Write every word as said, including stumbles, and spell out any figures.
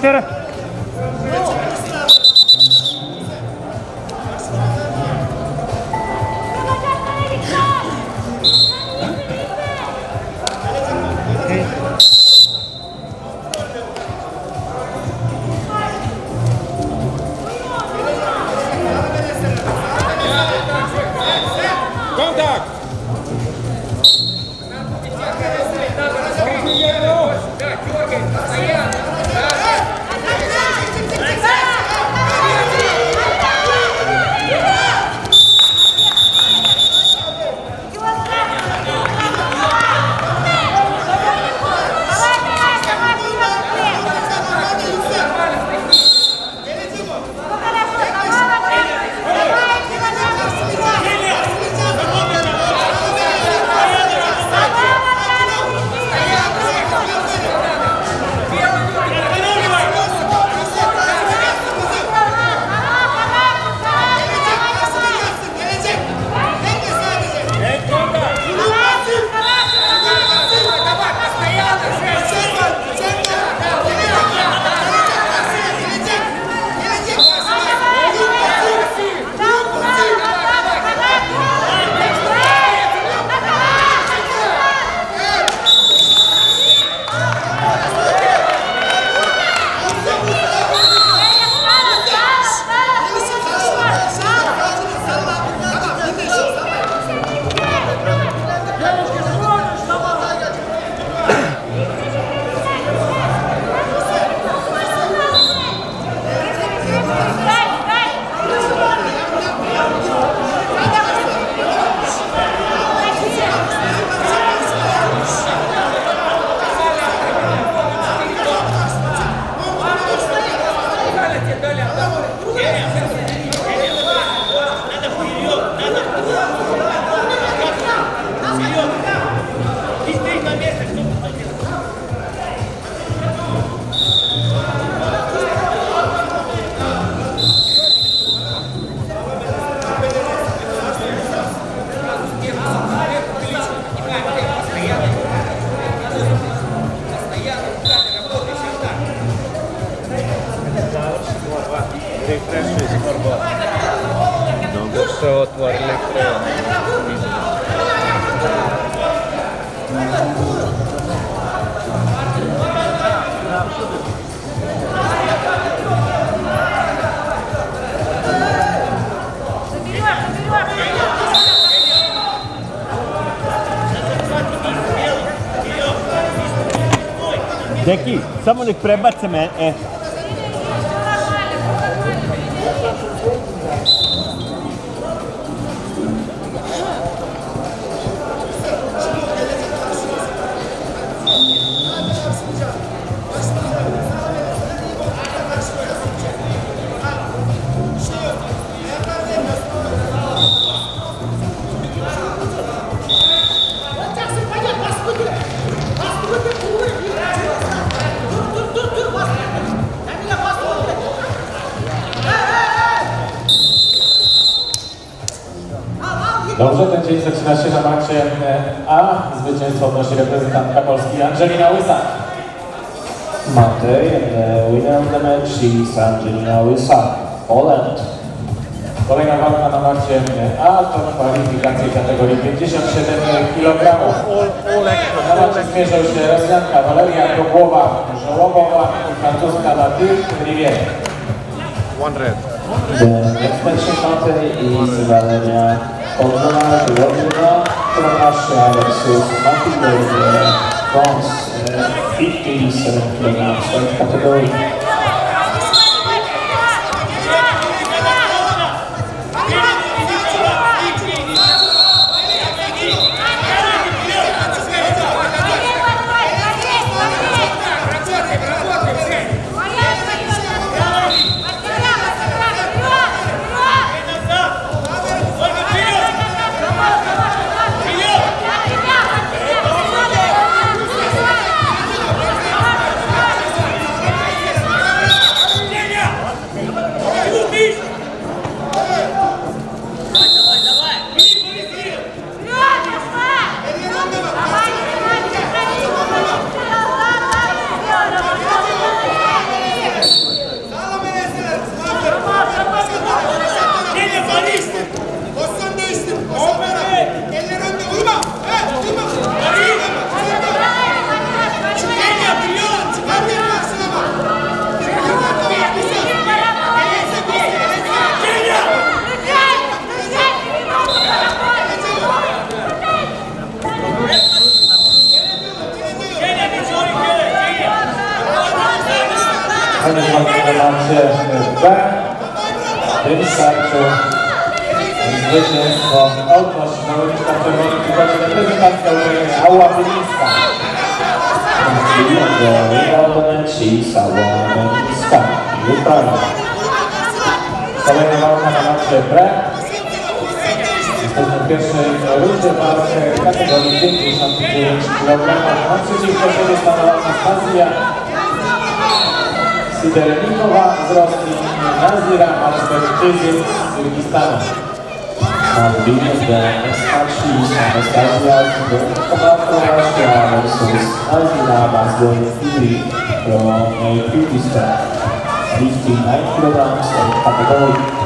portiere? Deki, samo nek prebace me, e. Dobrze, ten dzień zaczyna się na macie A. Zwycięstwo odnosi reprezentantka Polski Angelina Łysak. Matej, winner of the match is Angelina Łysak, Poland. Kolejna walka na macie A to kwalifikacje kategorii pięćdziesiąt siedem kilogramów. Na macie zmierzą się Rosjanka Waleria Gogłowa-Żołobowa i francuska Latif Rivière. One red. The next match in Matej is Valeria Gogłowa from Russia versus Matej France, fifty-seven kilograms weight category. Koniec walki na macie B. W tym starciu zwycięstwo odnosi zawodniczka czerwonych przychodzi reprezentantka Ukrainy Ała Wylińska. Kolejna walka na macie B. Jesteśmy w pierwszej rundzie walki kategorii pięćdziesiąt dziewięć kilogramów. Naprzeciwko siebie stanęła Anastazja Syderenikowa z Rosji i Nazira Alsberczyzyn z Kirgistanu. Mówimy, starsi Anastazja Syderenikowa versus Nazira Alsberczyzyn from Kyrgyzstan. fifty-nine kilograms of category